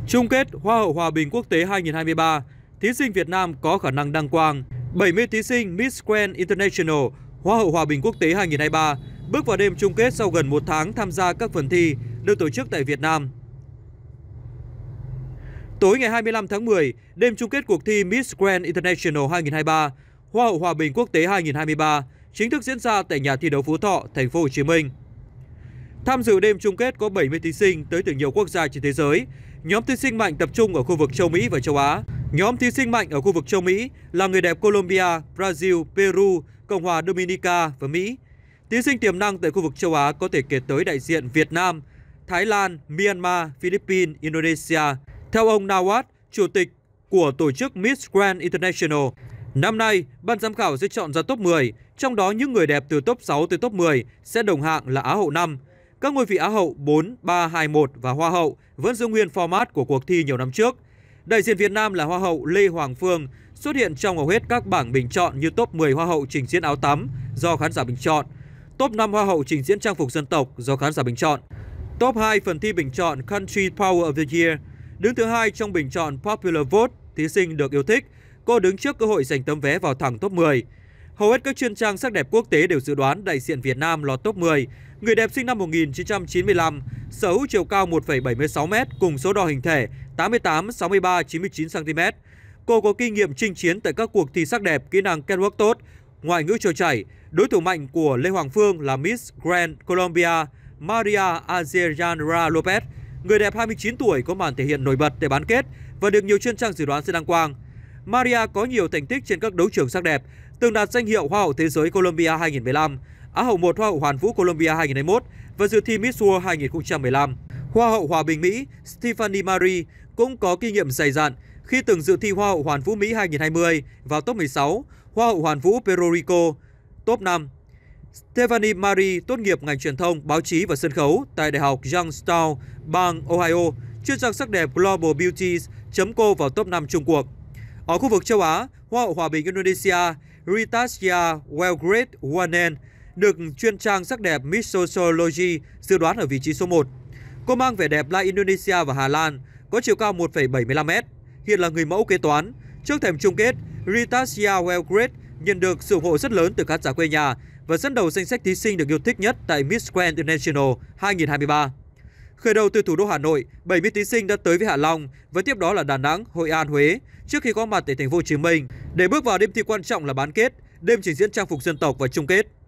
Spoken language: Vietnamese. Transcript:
Chung kết Hoa hậu Hòa bình quốc tế 2023, thí sinh Việt Nam có khả năng đăng quang. 70 thí sinh Miss Grand International Hoa hậu Hòa bình quốc tế 2023 bước vào đêm chung kết sau gần một tháng tham gia các phần thi được tổ chức tại Việt Nam. Tối ngày 25 tháng 10, đêm chung kết cuộc thi Miss Grand International 2023, Hoa hậu Hòa bình quốc tế 2023 chính thức diễn ra tại nhà thi đấu Phú Thọ, thành phố Hồ Chí Minh. Tham dự đêm chung kết có 70 thí sinh tới từ nhiều quốc gia trên thế giới. Nhóm thí sinh mạnh tập trung ở khu vực châu Mỹ và châu Á. Nhóm thí sinh mạnh ở khu vực châu Mỹ là người đẹp Colombia, Brazil, Peru, Cộng hòa Dominica và Mỹ. Thí sinh tiềm năng tại khu vực châu Á có thể kể tới đại diện Việt Nam, Thái Lan, Myanmar, Philippines, Indonesia. Theo ông Nawat, chủ tịch của tổ chức Miss Grand International, năm nay ban giám khảo sẽ chọn ra top 10, trong đó những người đẹp từ top 6 tới top 10 sẽ đồng hạng là Á hậu 5. Các ngôi vị Á hậu 4, 3, 2, 1 và Hoa hậu vẫn giữ nguyên format của cuộc thi nhiều năm trước. Đại diện Việt Nam là Hoa hậu Lê Hoàng Phương xuất hiện trong hầu hết các bảng bình chọn như top 10 Hoa hậu trình diễn áo tắm do khán giả bình chọn, top 5 Hoa hậu trình diễn trang phục dân tộc do khán giả bình chọn, top 2 phần thi bình chọn Country Power of the Year. Đứng thứ 2 trong bình chọn Popular Vote, thí sinh được yêu thích, cô đứng trước cơ hội giành tấm vé vào thẳng top 10. Hầu hết các chuyên trang sắc đẹp quốc tế đều dự đoán đại diện Việt Nam lọt top 10. Người đẹp sinh năm 1995, sở hữu chiều cao 1,76m cùng số đo hình thể 88, 63, 99 cm. Cô có kinh nghiệm chinh chiến tại các cuộc thi sắc đẹp, kỹ năng catwalk tốt, ngoại ngữ trôi chảy. Đối thủ mạnh của Lê Hoàng Phương là Miss Grand Colombia Maria Azerrandra Lopez. Người đẹp 29 tuổi có màn thể hiện nổi bật tại bán kết và được nhiều chuyên trang dự đoán sẽ đăng quang. Maria có nhiều thành tích trên các đấu trường sắc đẹp, từng đạt danh hiệu Hoa hậu Thế giới Colombia 2015, Á hậu 1 Hoa hậu Hoàn vũ Colombia 2021 và dự thi Miss World 2015. Hoa hậu Hòa bình Mỹ Stephanie Marie cũng có kinh nghiệm dày dặn khi từng dự thi Hoa hậu Hoàn vũ Mỹ 2020 vào top 16, Hoa hậu Hoàn vũ Puerto Rico top 5. Stephanie Marie tốt nghiệp ngành truyền thông, báo chí và sân khấu tại Đại học Youngstown, bang Ohio. Chuyên trang sắc đẹp Global Beauties chấm cô vào top 5 chung cuộc. Ở khu vực châu Á, Hoa hậu Hòa bình Indonesia Ritasia Wellgreat Wanen được chuyên trang sắc đẹp Miss Sociology dự đoán ở vị trí số 1. Cô mang vẻ đẹp like Indonesia và Hà Lan, có chiều cao 1,75m, hiện là người mẫu kế toán. Trước thềm chung kết, Ritasia Wellgreat nhận được sự ủng hộ rất lớn từ khán giả quê nhà và dẫn đầu danh sách thí sinh được yêu thích nhất tại Miss Grand International 2023. Khởi đầu từ thủ đô Hà Nội, 70 thí sinh đã tới với Hạ Long và tiếp đó là Đà Nẵng, Hội An, Huế trước khi có mặt tại thành phố Hồ Chí Minh để bước vào đêm thi quan trọng là bán kết, đêm trình diễn trang phục dân tộc và chung kết.